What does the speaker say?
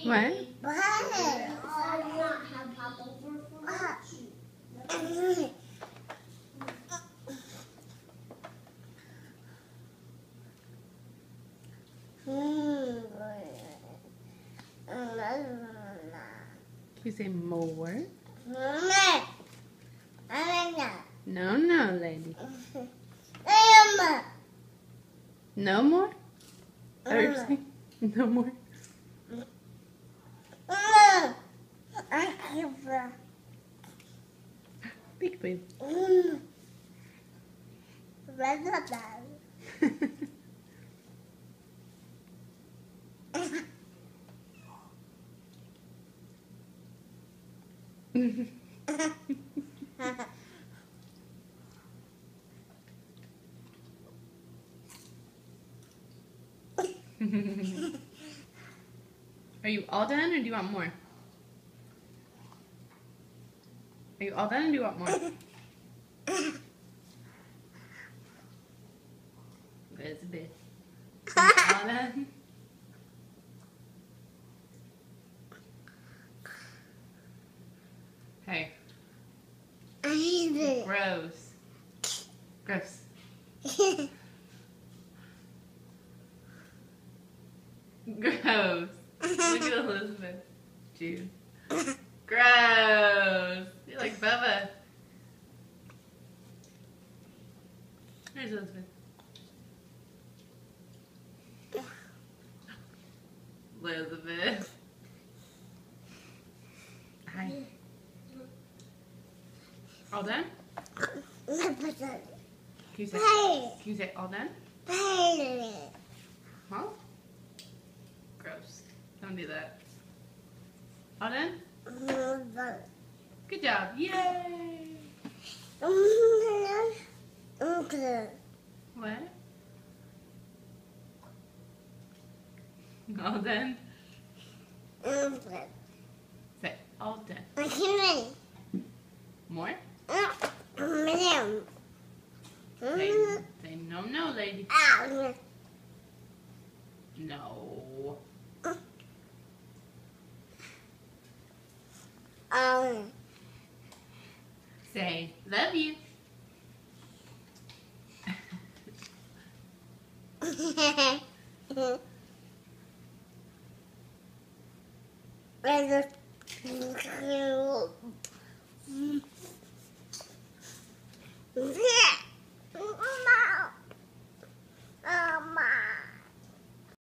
What? Can you say more? No, no, lady. No more? Thursday? No more? Big baby. Are you all done or do you want more? Are you all done or do you want more? Elizabeth. Are you all done? Hey. Gross. Gross. Gross. Look at Elizabeth. Jude. Gross. You're like Bubba. There's Elizabeth. Elizabeth. Hi. All done? Can you say all done? Huh? Gross. Don't do that. All done? Good job. Yay! What? All done? Say all done. More? Say no, no, lady. No. Say love you.